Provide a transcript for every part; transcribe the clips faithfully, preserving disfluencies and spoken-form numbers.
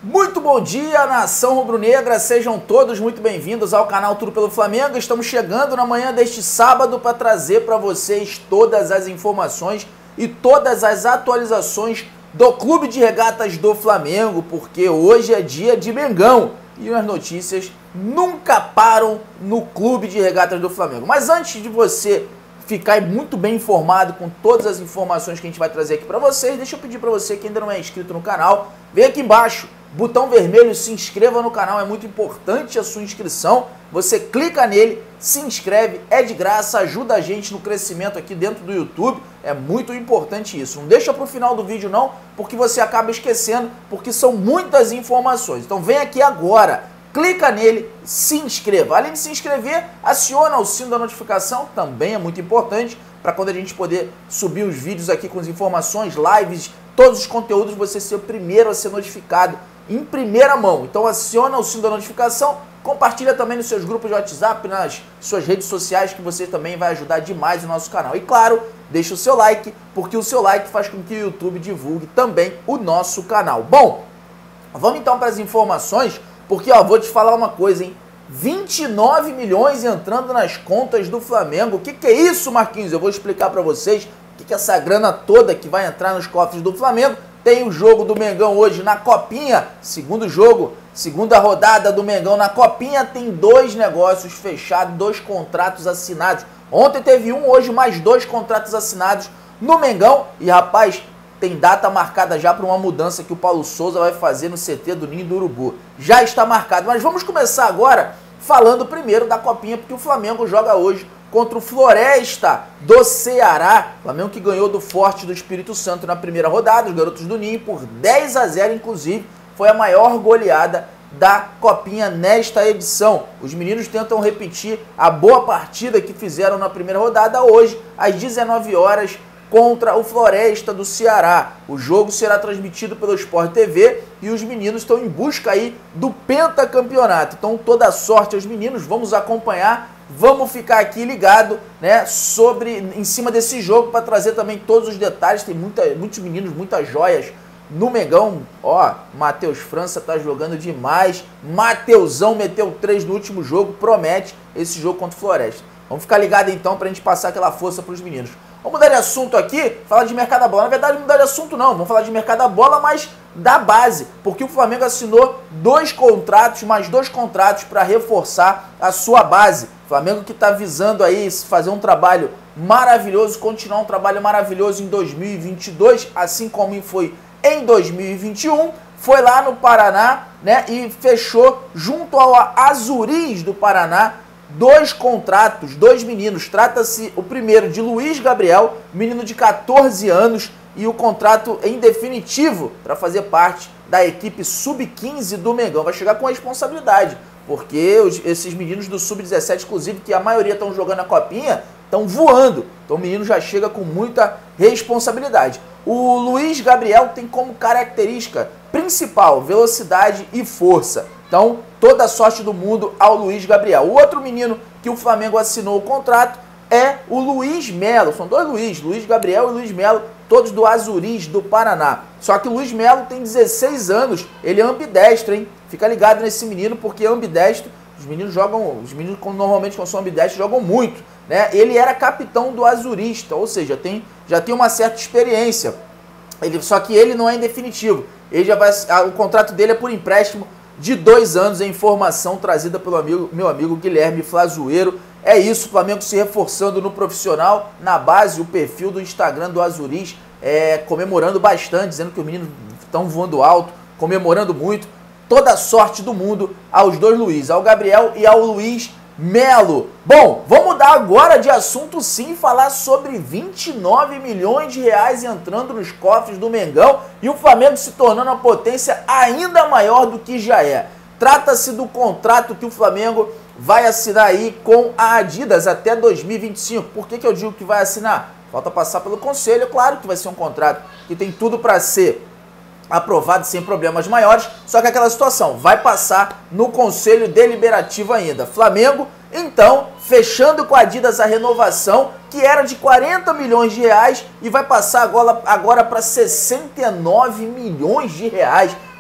Muito bom dia, nação rubro-negra, sejam todos muito bem-vindos ao canal Tudo pelo Flamengo. Estamos chegando na manhã deste sábado para trazer para vocês todas as informações e todas as atualizações do Clube de Regatas do Flamengo, porque hoje é dia de Mengão e as notícias nunca param no Clube de Regatas do Flamengo. Mas antes de você ficar muito bem informado com todas as informações que a gente vai trazer aqui para vocês, deixa eu pedir para você que ainda não é inscrito no canal, vem aqui embaixo, botão vermelho, se inscreva no canal, é muito importante a sua inscrição, você clica nele, se inscreve, é de graça, ajuda a gente no crescimento aqui dentro do YouTube, é muito importante isso. Não deixa para o final do vídeo não, porque você acaba esquecendo, porque são muitas informações. Então vem aqui agora, clica nele, se inscreva. Além de se inscrever, aciona o sino da notificação, também é muito importante, para quando a gente poder subir os vídeos aqui com as informações, lives, todos os conteúdos, você ser o primeiro a ser notificado em primeira mão. Então aciona o sino da notificação, compartilha também nos seus grupos de WhatsApp, nas suas redes sociais, que você também vai ajudar demais o nosso canal. E claro, deixa o seu like, porque o seu like faz com que o YouTube divulgue também o nosso canal. Bom, vamos então para as informações, porque ó, vou te falar uma coisa, hein? vinte e nove milhões entrando nas contas do Flamengo. O que, que é isso, Marquinhos? Eu vou explicar para vocês o que, que é essa grana toda que vai entrar nos cofres do Flamengo. Tem o jogo do Mengão hoje na Copinha, segundo jogo, segunda rodada do Mengão na Copinha, tem dois negócios fechados, dois contratos assinados. Ontem teve um, hoje mais dois contratos assinados no Mengão. E rapaz, tem data marcada já para uma mudança que o Paulo Souza vai fazer no C T do Ninho do Urubu. Já está marcado, mas vamos começar agora falando primeiro da Copinha, porque o Flamengo joga hoje contra o Floresta do Ceará. Flamengo que ganhou do Forte do Espírito Santo na primeira rodada, os garotos do Ninho, por dez a zero, inclusive, foi a maior goleada da Copinha nesta edição. Os meninos tentam repetir a boa partida que fizeram na primeira rodada hoje, às dezenove horas, contra o Floresta do Ceará. O jogo será transmitido pelo Sport T V e os meninos estão em busca aí do pentacampeonato. Então toda sorte aos meninos, vamos acompanhar, vamos ficar aqui ligado, né, sobre, em cima desse jogo para trazer também todos os detalhes. Tem muita, muitos meninos, muitas joias no Mengão. Ó, Matheus França tá jogando demais, Mateusão meteu três no último jogo, promete esse jogo contra o Floresta. Vamos ficar ligado então para a gente passar aquela força para os meninos. Vamos mudar de assunto aqui, falar de mercado da bola. Na verdade, não mudar de assunto não, vamos falar de mercado da bola, mas da base, porque o Flamengo assinou dois contratos, mais dois contratos para reforçar a sua base. O Flamengo que está visando aí fazer um trabalho maravilhoso, continuar um trabalho maravilhoso em dois mil e vinte e dois, assim como foi em dois mil e vinte e um, foi lá no Paraná, né, e fechou junto ao Azuris do Paraná, dois contratos, dois meninos. Trata-se o primeiro de Luiz Gabriel, menino de quatorze anos, e o contrato em definitivo para fazer parte da equipe sub quinze do Mengão. Vai chegar com responsabilidade, porque os, esses meninos do sub dezessete, inclusive, que a maioria estão jogando a Copinha, estão voando. Então o menino já chega com muita responsabilidade. O Luiz Gabriel tem como característica principal velocidade e força. Então, toda a sorte do mundo ao Luiz Gabriel. O outro menino que o Flamengo assinou o contrato é o Luiz Melo. São dois Luiz, Luiz Gabriel e Luiz Melo, todos do Azuris do Paraná. Só que o Luiz Melo tem dezesseis anos, ele é ambidestro, hein? Fica ligado nesse menino, porque ambidestro, os meninos jogam, os meninos normalmente quando são ambidestros jogam muito, né? Ele era capitão do Azurista, ou seja, tem, já tem uma certa experiência. Ele, só que ele não é em definitivo. Ele já vai, o contrato dele é por empréstimo de dois anos, em informação trazida pelo amigo, meu amigo Guilherme Flazueiro. É isso, o Flamengo se reforçando no profissional, na base, o perfil do Instagram do Azuris, é, comemorando bastante, dizendo que os meninos estão voando alto, comemorando muito. Toda a sorte do mundo aos dois Luiz, ao Gabriel e ao Luiz Melo. Bom, vamos mudar agora de assunto sim, falar sobre vinte e nove milhões de reais entrando nos cofres do Mengão e o Flamengo se tornando uma potência ainda maior do que já é. Trata-se do contrato que o Flamengo vai assinar aí com a Adidas até dois mil e vinte e cinco. Por que que eu digo que vai assinar? Falta passar pelo conselho, claro que vai ser um contrato que tem tudo para ser aprovado sem problemas maiores, só que aquela situação vai passar no Conselho Deliberativo ainda. Flamengo, então, fechando com a Adidas a renovação, que era de quarenta milhões de reais e vai passar agora, agora para sessenta e nove milhões de reais.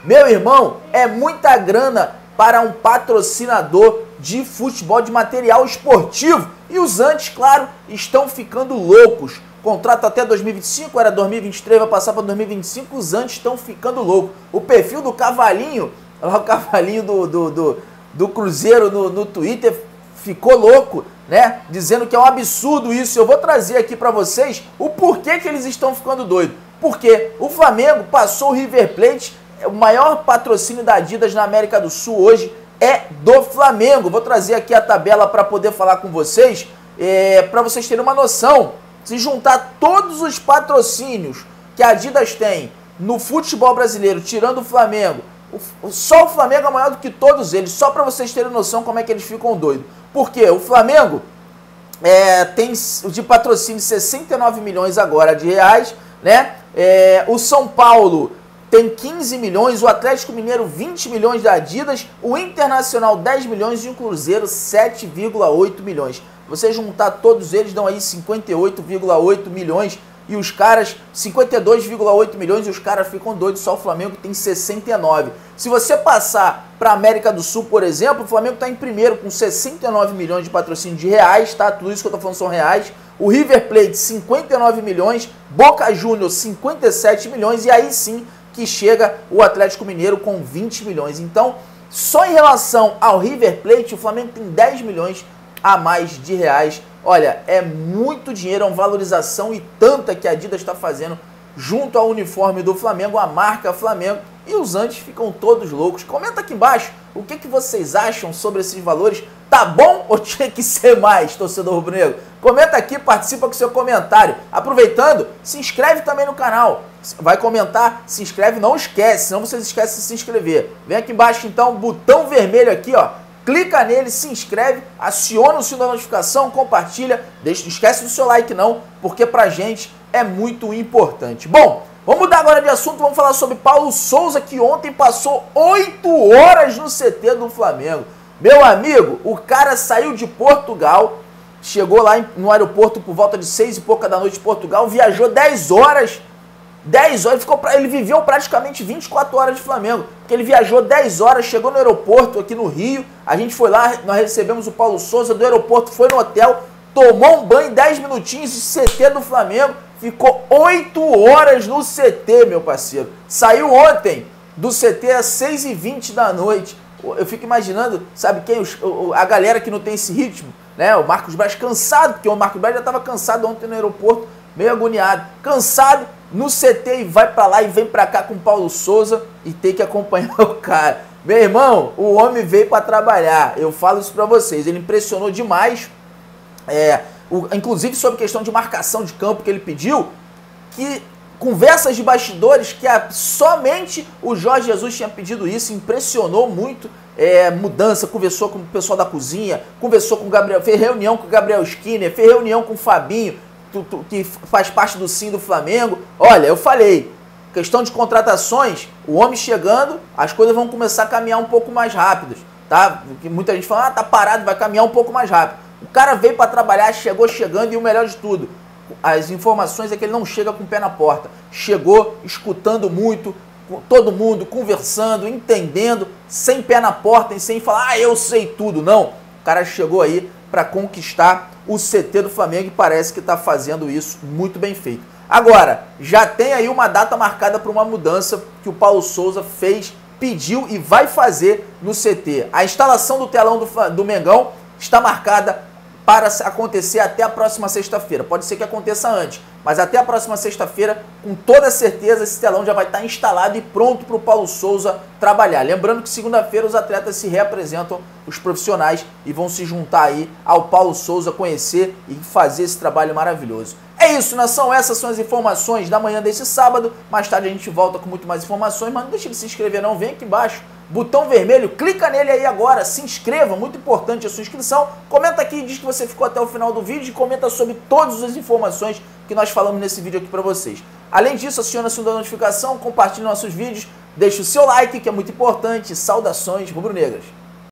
Meu irmão, é muita grana para um patrocinador de futebol, de material esportivo. E os antes, claro, estão ficando loucos. Contrato até dois mil e vinte e cinco, era dois mil e vinte e três, vai passar para dois mil e vinte e cinco, os antes estão ficando loucos. O perfil do Cavalinho, o Cavalinho do, do, do, do Cruzeiro no, no Twitter, ficou louco, né? Dizendo que é um absurdo isso. Eu vou trazer aqui para vocês o porquê que eles estão ficando doidos. Porque o Flamengo passou o River Plate, o maior patrocínio da Adidas na América do Sul hoje é do Flamengo. Vou trazer aqui a tabela para poder falar com vocês, é, para vocês terem uma noção. Se juntar todos os patrocínios que a Adidas tem no futebol brasileiro, tirando o Flamengo, o, só o Flamengo é maior do que todos eles, só para vocês terem noção como é que eles ficam doidos. Porque o Flamengo é, tem de patrocínio sessenta e nove milhões agora de reais, né? É, o São Paulo tem quinze milhões, o Atlético Mineiro vinte milhões da Adidas, o Internacional dez milhões e o Cruzeiro sete vírgula oito milhões. Você juntar todos eles dão aí cinquenta e oito vírgula oito milhões e os caras, cinquenta e dois vírgula oito milhões e os caras ficam doidos, só o Flamengo tem sessenta e nove. Se você passar para a América do Sul, por exemplo, o Flamengo está em primeiro com sessenta e nove milhões de patrocínio de reais, tá? Tudo isso que eu estou falando são reais. O River Plate, cinquenta e nove milhões, Boca Juniors, cinquenta e sete milhões e aí sim que chega o Atlético Mineiro com vinte milhões. Então, só em relação ao River Plate, o Flamengo tem dez milhões a mais de reais. Olha, é muito dinheiro, é uma valorização e tanta que a Adidas está fazendo junto ao uniforme do Flamengo, a marca Flamengo, e os antes ficam todos loucos. Comenta aqui embaixo o que, que vocês acham sobre esses valores. Tá bom ou tinha que ser mais, torcedor rubro-negro? Comenta aqui, participa com seu comentário. Aproveitando, se inscreve também no canal. Vai comentar, se inscreve, não esquece, senão vocês esquecem de se inscrever. Vem aqui embaixo então, botão vermelho aqui, ó. Clica nele, se inscreve, aciona o sininho da notificação, compartilha. Deixa, não esquece do seu like não, porque pra gente é muito importante. Bom, vamos mudar agora de assunto, vamos falar sobre Paulo Souza, que ontem passou oito horas no C T do Flamengo. Meu amigo, o cara saiu de Portugal, chegou lá no aeroporto por volta de seis e pouca da noite de Portugal, viajou dez horas, dez horas, ficou pra, ele viveu praticamente vinte e quatro horas de Flamengo, porque ele viajou dez horas, chegou no aeroporto aqui no Rio, a gente foi lá, nós recebemos o Paulo Souza do aeroporto, foi no hotel, tomou um banho, dez minutinhos de C T do Flamengo, ficou oito horas no C T, meu parceiro. Saiu ontem do C T às seis e vinte da noite. Eu fico imaginando, sabe quem? Os, a galera que não tem esse ritmo, né? O Marcos Braz cansado, porque o Marcos Braz já estava cansado ontem no aeroporto, meio agoniado. Cansado no C T e vai pra lá e vem pra cá com o Paulo Souza e tem que acompanhar o cara. Meu irmão, o homem veio para trabalhar. Eu falo isso pra vocês. Ele impressionou demais. É, o, inclusive sobre questão de marcação de campo que ele pediu, que conversas de bastidores que a, somente o Jorge Jesus tinha pedido isso, impressionou muito, é, mudança, conversou com o pessoal da cozinha, conversou com o Gabriel, fez reunião com o Gabriel Skinner, fez reunião com o Fabinho, tu, tu, que faz parte do Sim do Flamengo. Olha, eu falei, questão de contratações, o homem chegando, as coisas vão começar a caminhar um pouco mais rápidas, tá? Muita gente fala, ah, tá parado, vai caminhar um pouco mais rápido. O cara veio para trabalhar, chegou chegando e o melhor de tudo, as informações é que ele não chega com o pé na porta. Chegou escutando muito, todo mundo conversando, entendendo, sem pé na porta e sem falar, ah, eu sei tudo. Não, o cara chegou aí para conquistar o C T do Flamengo e parece que está fazendo isso muito bem feito. Agora, já tem aí uma data marcada para uma mudança que o Paulo Souza fez, pediu e vai fazer no C T. A instalação do telão do, do Mengão está marcada para acontecer até a próxima sexta-feira. Pode ser que aconteça antes, mas até a próxima sexta-feira, com toda certeza, esse telão já vai estar instalado e pronto para o Paulo Souza trabalhar. Lembrando que segunda-feira os atletas se reapresentam, os profissionais, e vão se juntar aí ao Paulo Souza, conhecer e fazer esse trabalho maravilhoso. É isso, nação, essas são as informações da manhã desse sábado. Mais tarde a gente volta com muito mais informações, mas não deixe de se inscrever não, vem aqui embaixo, botão vermelho, clica nele aí agora, se inscreva, muito importante a sua inscrição. Comenta aqui e diz que você ficou até o final do vídeo e comenta sobre todas as informações que nós falamos nesse vídeo aqui para vocês. Além disso, aciona o sininho da notificação, compartilhe nossos vídeos, deixe o seu like, que é muito importante. Saudações rubro-negras.